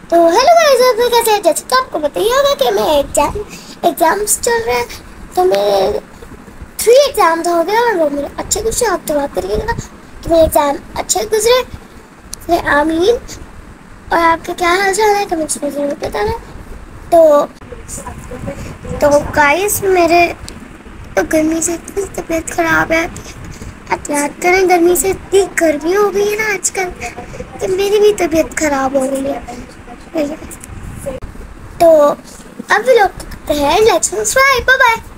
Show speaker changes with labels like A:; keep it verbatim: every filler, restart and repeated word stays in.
A: तो hello guys, आप लोग कैसे हैं? जैसे तो आपको बताइए होगा कि मैं एग्जाम एग्जाम्स चल रहे हैं, तो मेरे थ्री एग्जाम्स हो गए और वो मेरे अच्छे गुजरे। आप तो बात करिएगा कि मेरे एग्जाम अच्छे गुजरे। फिर आमीन। और आपके क्या हाल चाल है कमेंट्स में जरूर बताना। तो तो गाइस, मेरे तो गर्मी से इतनी तबीयत खराब है। आप याद करें, गर्मी से इतनी गर्मी हो गई है ना आजकल कि मेरी भी तबीयत खराब हो गई है। तो अब भी लोग कहते हैं लेट्स सब्सक्राइब। Bye bye.